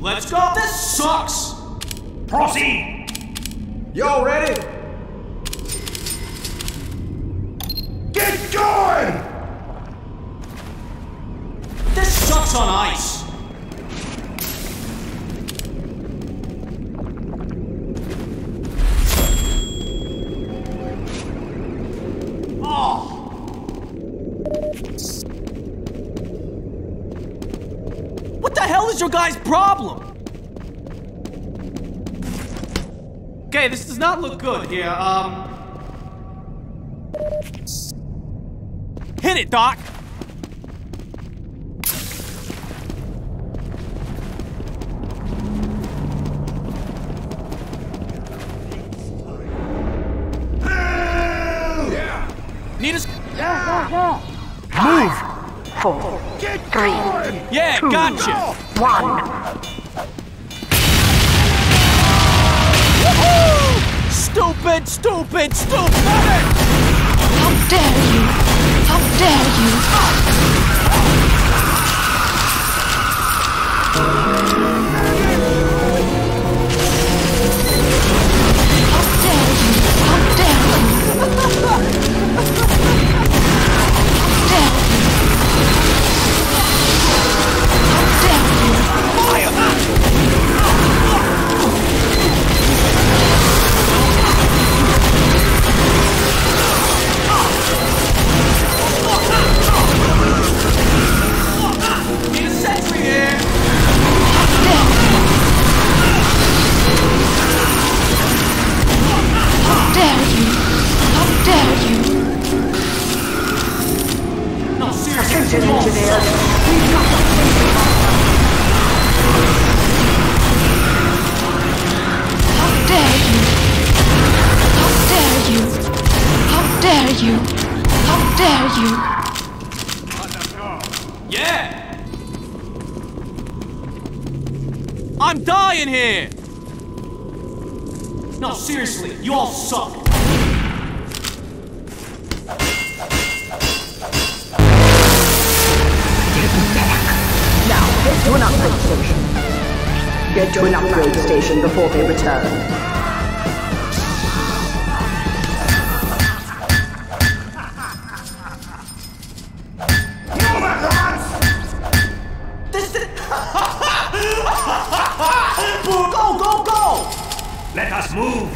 Let's go! This sucks! Proceed! Y'all ready? Get going! This sucks on ice! Oh! What the hell is your guys' problem? Okay, this does not look good here, Hit it, Doc! Yeah! Need us. Move! 4, 3, Yeah, 2, gotcha! 1. Woohoo! Stupid, stupid, stupid! How dare you! How dare you! How dare you! How dare you! Need a sentry here! How dare you! How dare you! No, seriously, Attention, you all engineer. suck. How dare you! How dare you! How dare you! How dare you! Yeah! I'm dying here! No, seriously, you all suck. Now, head to an upgrade station. Get to an upgrade station before they return. Go, go, go! Let us move!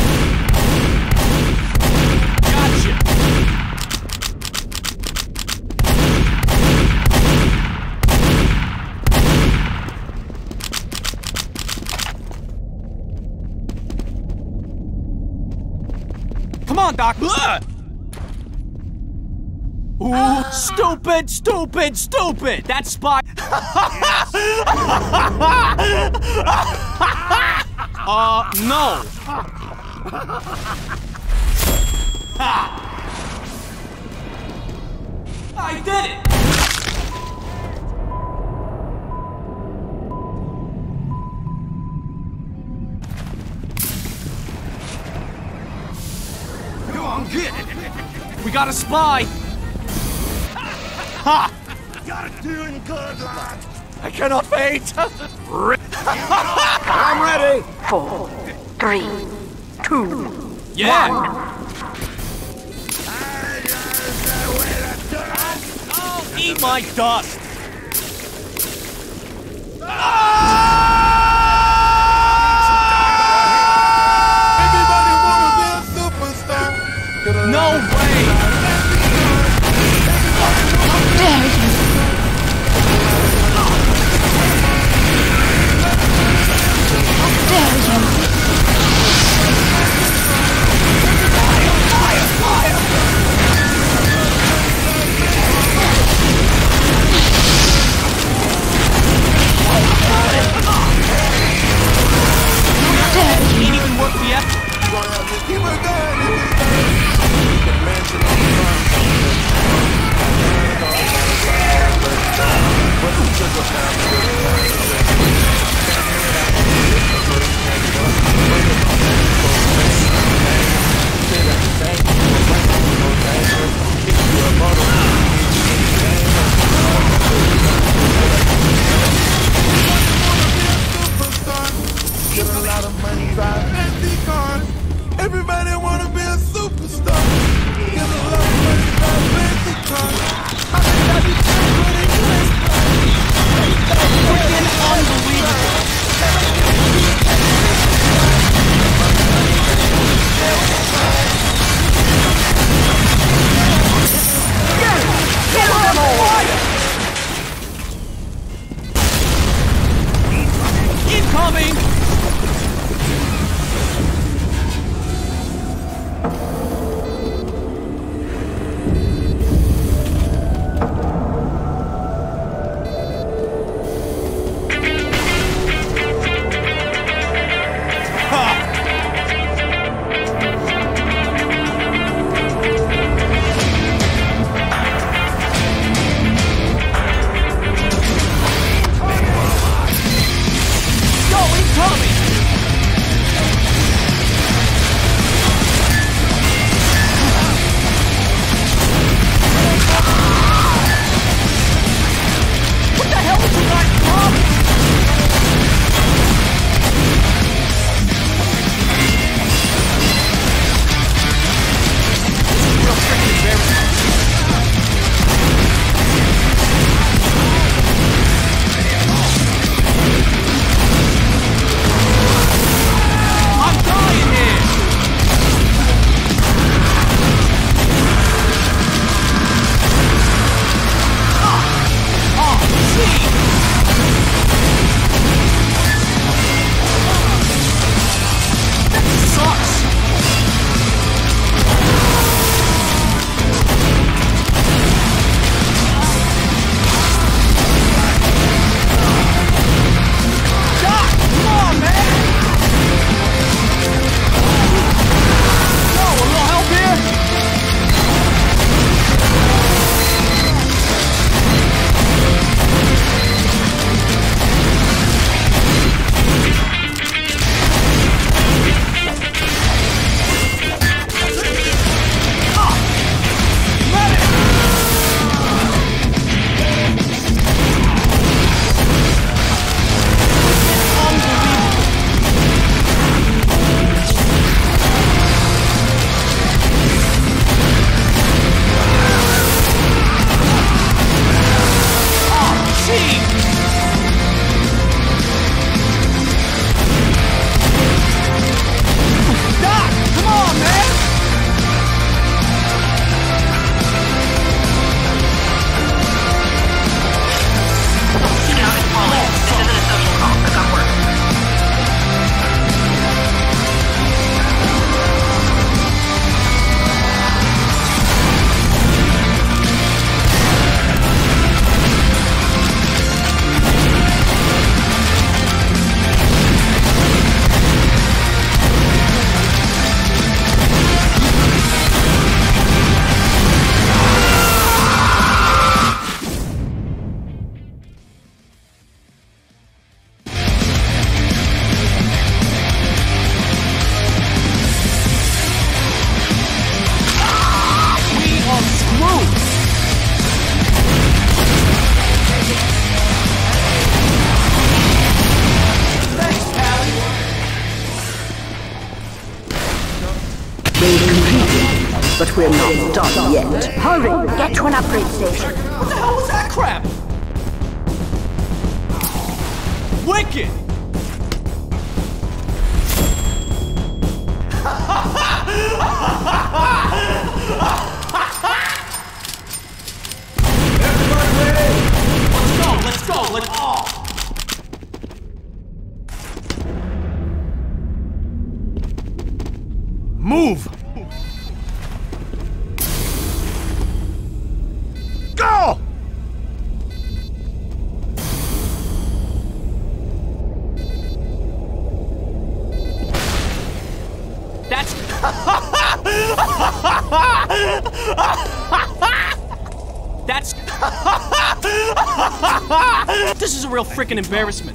Gotcha! Come on, Doc! Ugh! Ooh, stupid, stupid, stupid! That spy. No. Ha! I did it! Go on, get it! We got a spy! Ha! You're doing good, lad! I cannot wait! I'm ready! 4, 3, 2, Yeah! 1. Oh, eat my dust! Everybody wanna be a superstar. No way! How dare you! How dare you! Ain't even worth the effort. Keep it going. But we're not done yet. Hurry, get to an upgrade station. What the hell was that crap? Wicked! Let's go, let's go. Move! Go! That's... That's... This is a real freaking embarrassment.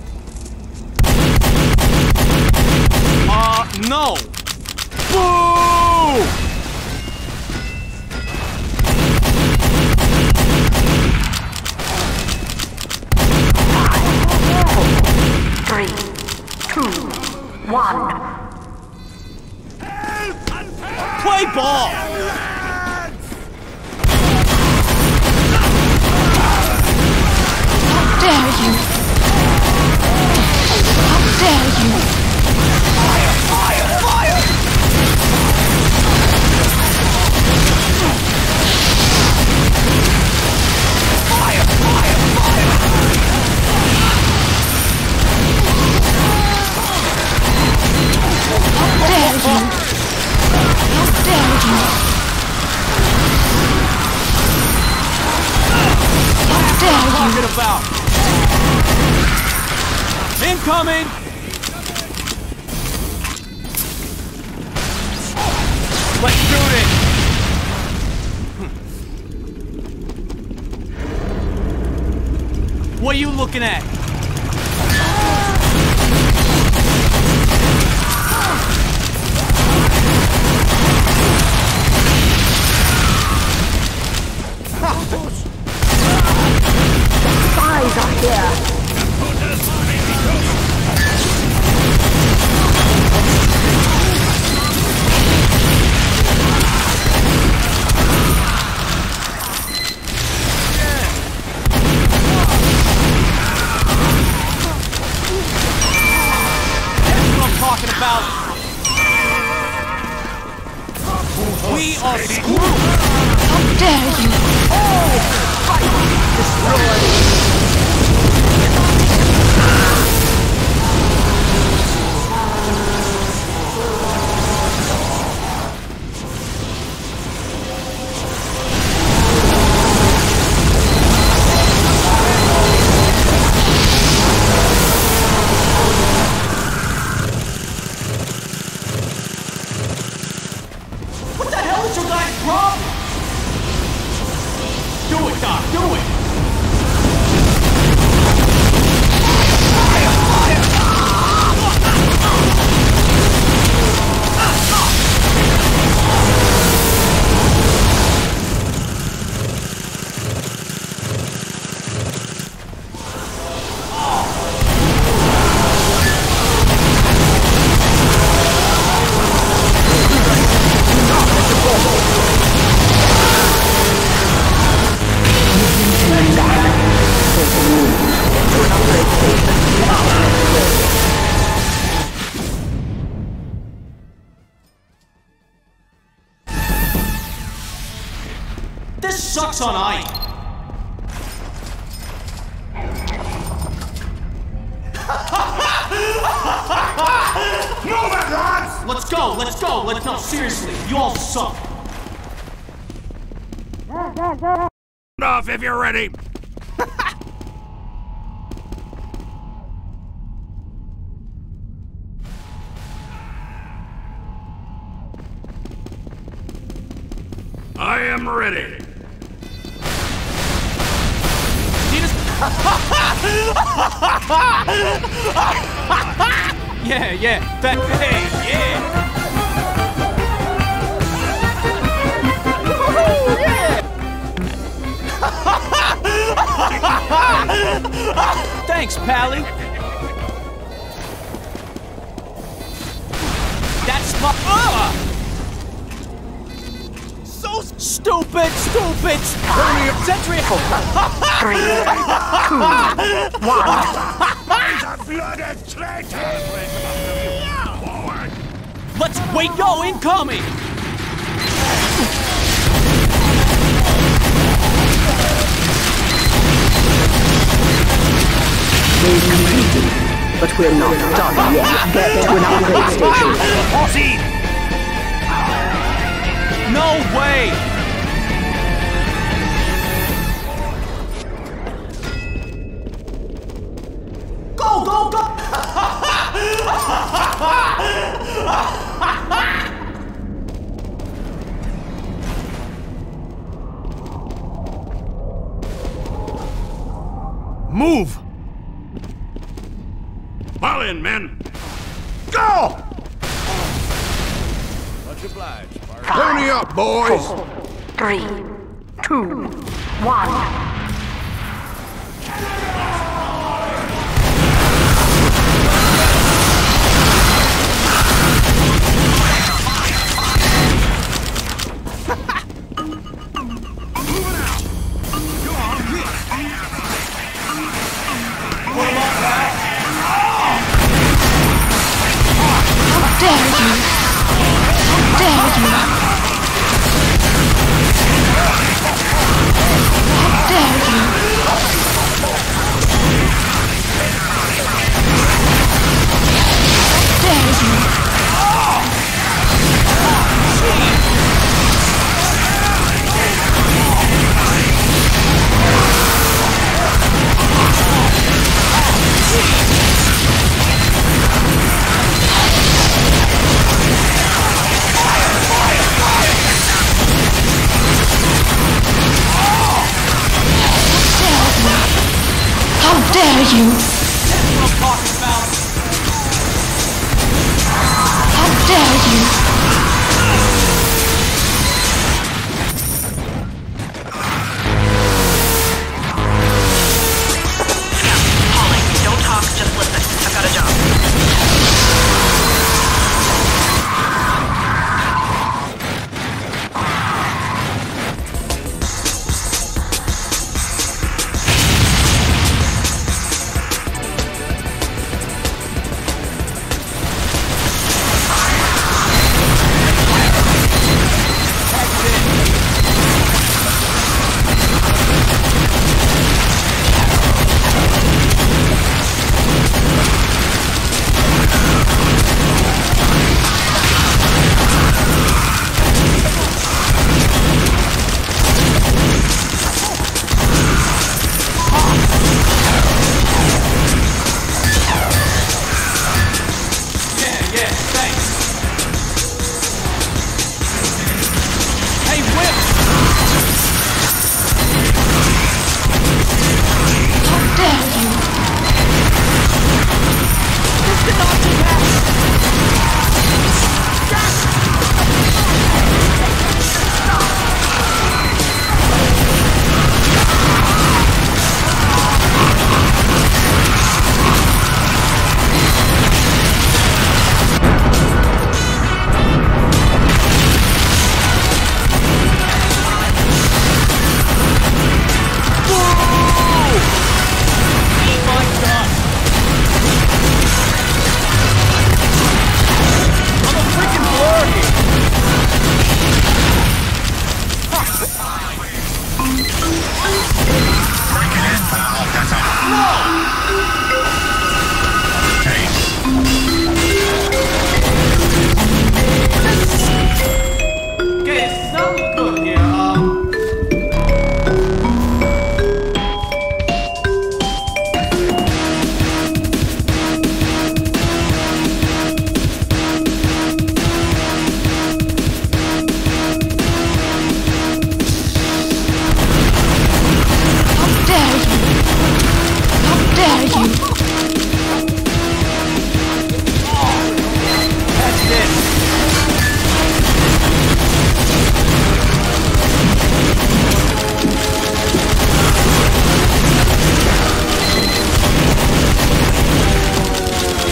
No. Boo! 3, 2, 1. Play ball! How dare you! How dare you! Fire! Fire! Fire! Fire! Fire! Fire! How dare you! How dare you! How dare you! Talking about? Incoming! Let's shoot it! What are you looking at? Spies are here. Talking about. We are screwed. How dare you! What the hell is your guy's problem? Do it, Doc, do it! This sucks on Ike. Move it, lads! Let's go, let's go, let's go. Seriously, you all suck. Off if you're ready. I am ready. Yeah, that, hey, yeah. Thanks, Pally. That's my. So Stupid, stupid, Sentry! 4, 3, 2, 1. Blooded traitor! Forward! Let's wait! Yo, incoming! We've completed, but we're not done yet. Get to an upgrade station. See! No way! Go, go, go! Move! Fall in, men! Go! Much obliged, Bart. Pony up, boys! 4, 3, 2, 1. Dare you? Dare you? Dare you? Dare you? How dare you? How dare you? Holly, don't talk, just listen. I've got a job.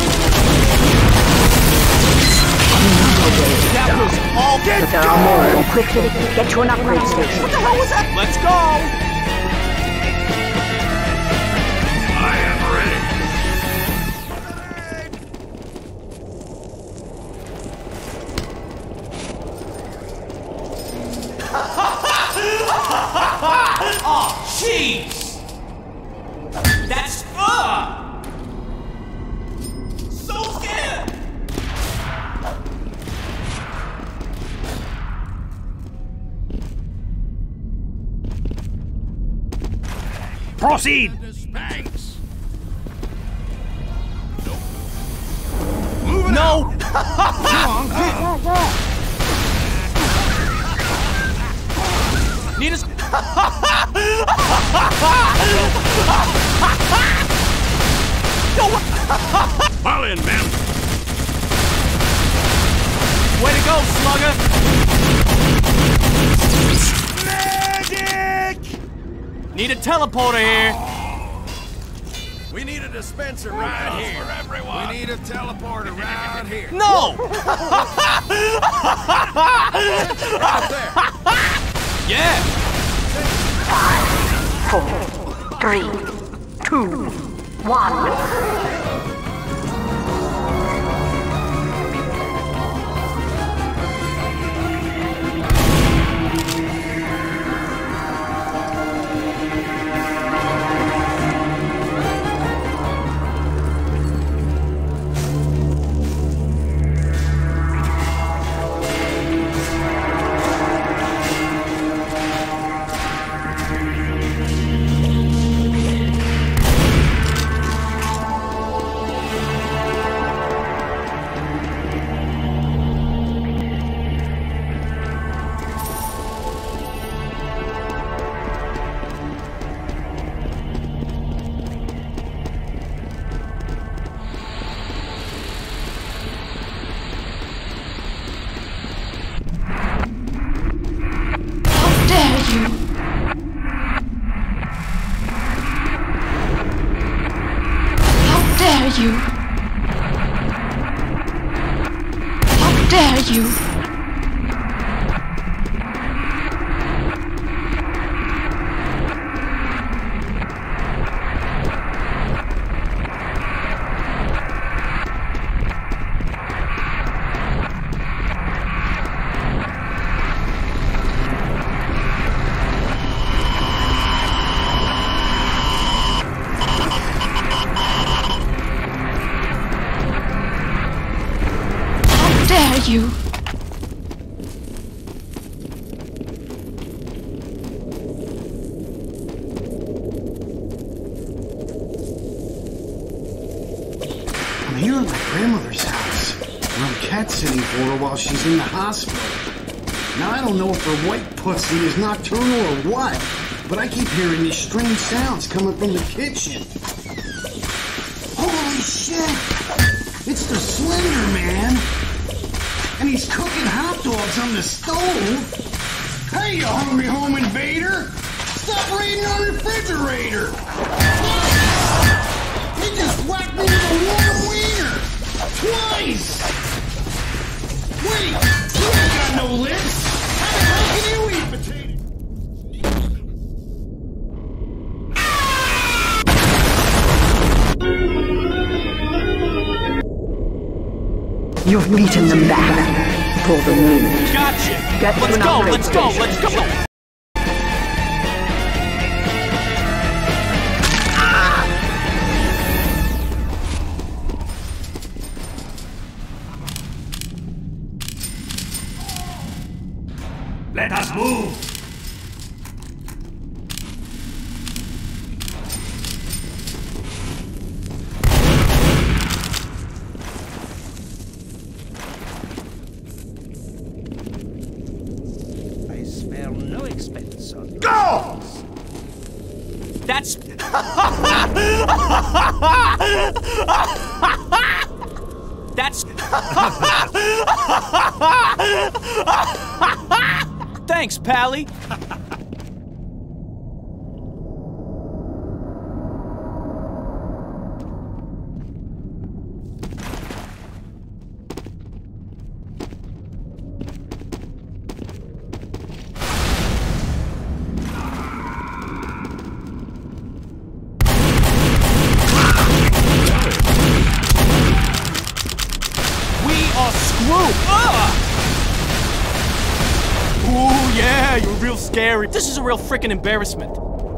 But there are more Quickly, get to an upgrade station. What the hell was that? Let's go! I am ready. Oh, jeez! That's so scared! Proceed. No! Need us. Fall in, men. Way to go, slugger! Medic! Need a teleporter here. We need a dispenser right here. For everyone. We need a teleporter right here. No! Right there. Yeah! 5, 4, 3, 2, 1. You. How dare you? You. I'm here at my grandmother's house, and I'm cat sitting for her while she's in the hospital. Now, I don't know if her white pussy is nocturnal or what, but I keep hearing these strange sounds coming from the kitchen. Holy shit! It's the Slender Man! And he's cooking hot dogs on the stove. Hey, you hungry home invader! Stop raiding our refrigerator! He just whacked me with a warm wiener! Twice! Wait, you ain't got no lips! How the hell can you eat potatoes? You've beaten them back. For the moment. Gotcha! Get to Let's an go, upgrade let's go, station. let's go! Let us move. No expense on Go! That's... That's... Thanks, Pally. Ooh, yeah, you're real scary. This is a real freaking embarrassment.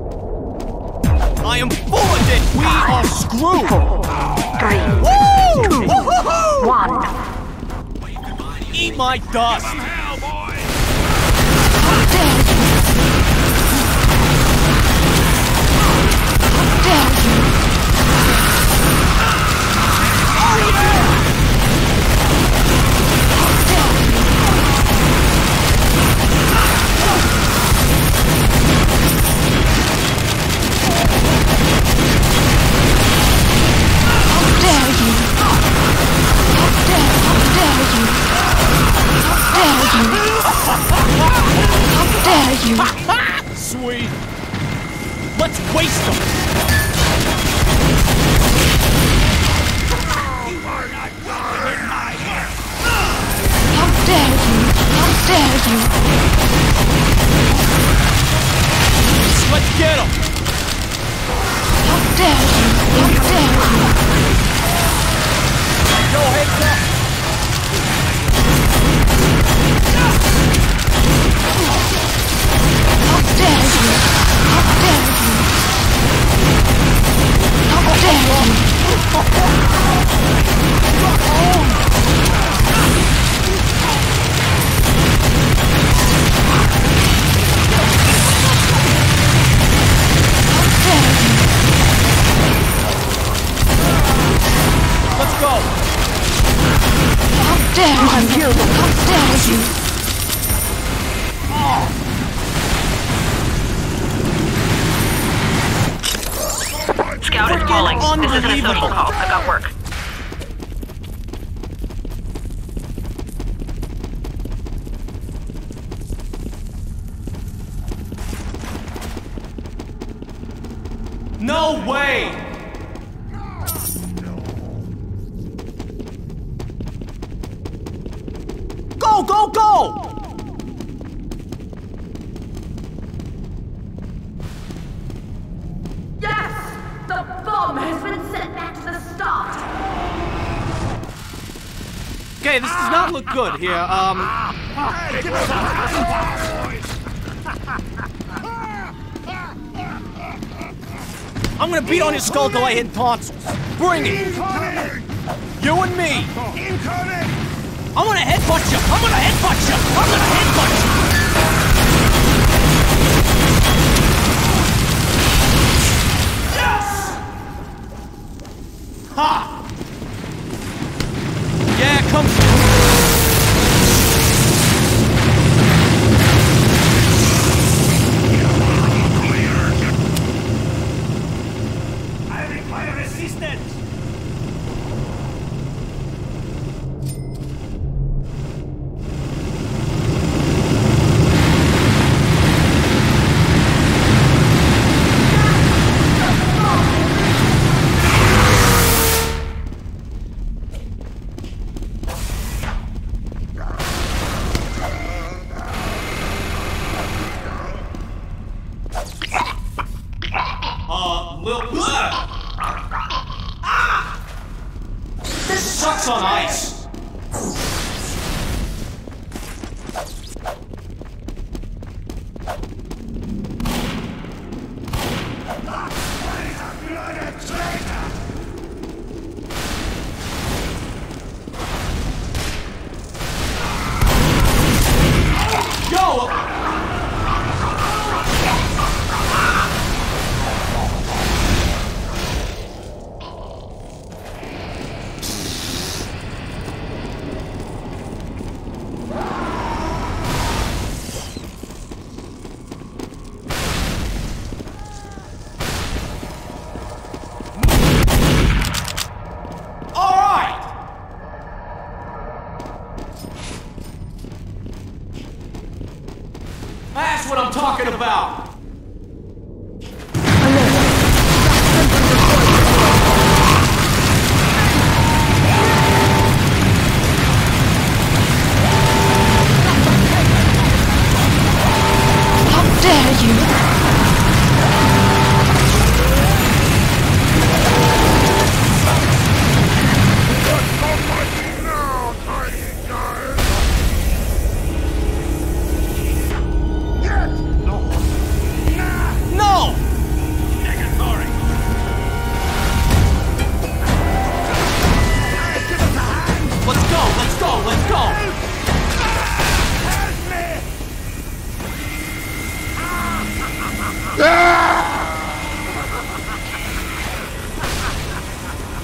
I am full of it. We are screwed. 3, Woo! 2, 1. Eat my dust. Hell, boy! How dare you! How dare you! Oh, yeah! How dare you! How dare you! How dare you! How dare you! Sweet. Let's waste them. You are not welcome in my hair! How dare you! How dare you! Let's get them. How dare you! How dare you! Go heads up. How dare you! How dare you! How dare you! Let's go. How dare you! How dare you! Scout is calling. This isn't a social call. I've got work. No way. Go, go, go! Yes! The bomb has been sent back to the start! Okay, this does not look good here. I'm gonna beat on your skull till I hit tonsils. Bring it! You and me! I'm gonna headbutt you! I'm gonna headbutt you! I'm gonna headbutt you! Yes! Ha! Yeah, come. I require assistance! This sucks on ice. Yo!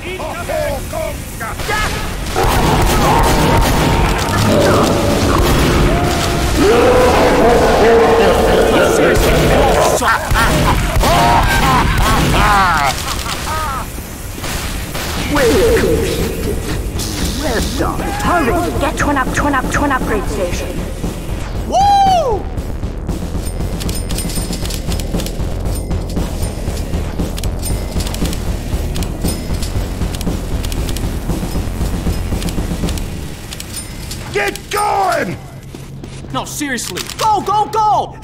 Well done. Hurry, get to an upgrade station. Woo! Get going! No, seriously. Go, go, go!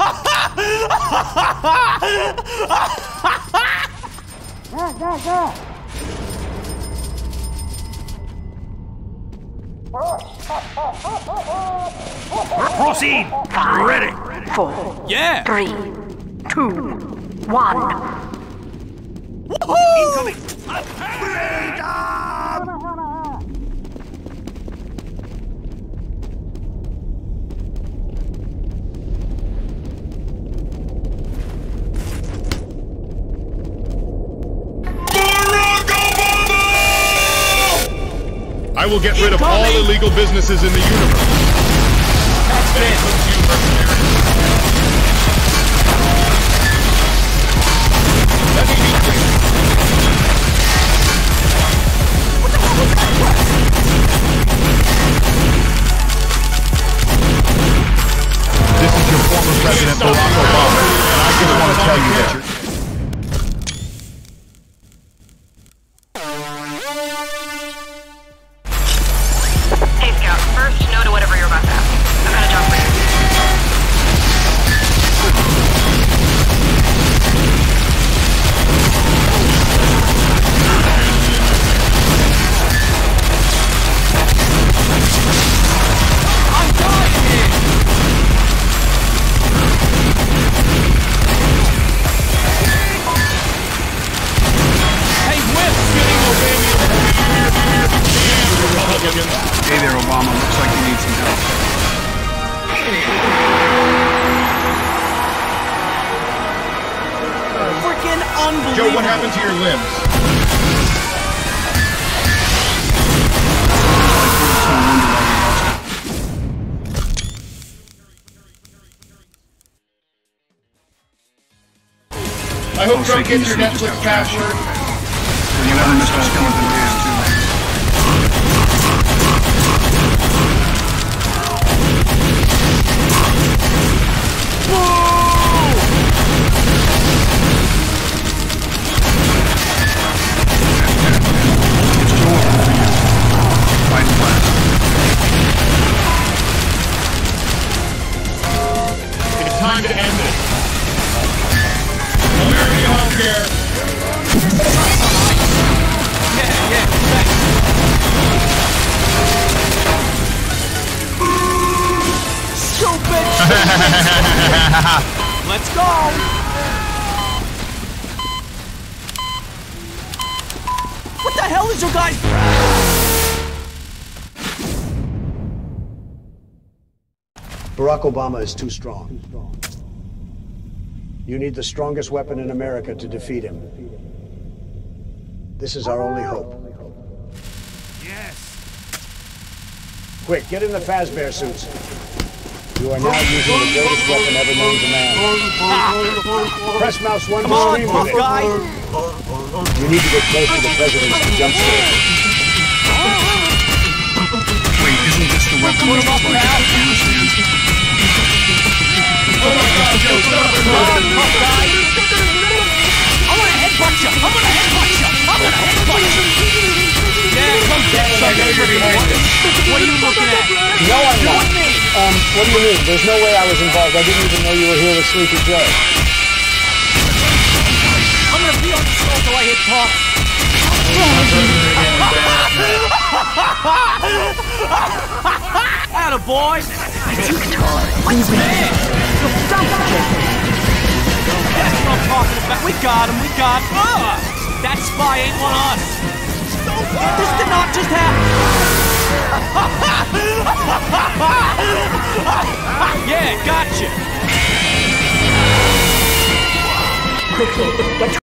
Proceed! Ready! 4, Yeah! 3, 2, 1. Woohoo! Incoming! I will get rid of all illegal businesses in the universe. That's That it. includes you, mercenary. Let me be clear. This is your former President Barack Obama, and I just want to tell you that you're... Hey, Scout. First, no to whatever you're about to ask. I've got a job for you. I'm dying here! Hey, Whip! Hey there, Obama. Looks like you need some help. Freaking unbelievable! Joe, what happened to your limbs? I hope Trump gets your Netflix password. You never missed a skeleton hand, too. It's too open for you. Fight fast. It's time to end this. American healthcare. Yeah, thanks. Stupid! Let's go! What the hell is your guys... Barack Obama is too strong. You need the strongest weapon in America to defeat him. This is our only hope. Yes! Quick, get in the Fazbear suits. You are now using the greatest weapon ever known to man. Press mouse 1 to Come on, scream tough with it. guy! You need to get close to the president to jumpstart. Wait, isn't this the weapon Put him up like now! Afghanistan? Oh my God, Joe, stop it! Come on, tough guy! I'm gonna headbutt you! I'm gonna headbutt you! I'm gonna headbutt you! Yeah, come get some. What are you looking at? No, I'm You not. and me! What do you mean? There's no way I was involved. I didn't even know you were here with Sleepy Joe. I'm gonna be on the skull till I hit top. Atta boy! Man! That's what I'm talking about. We got him, we got him. That spy ain't one of us. This did not just happen. Yeah, gotcha. Quickly, get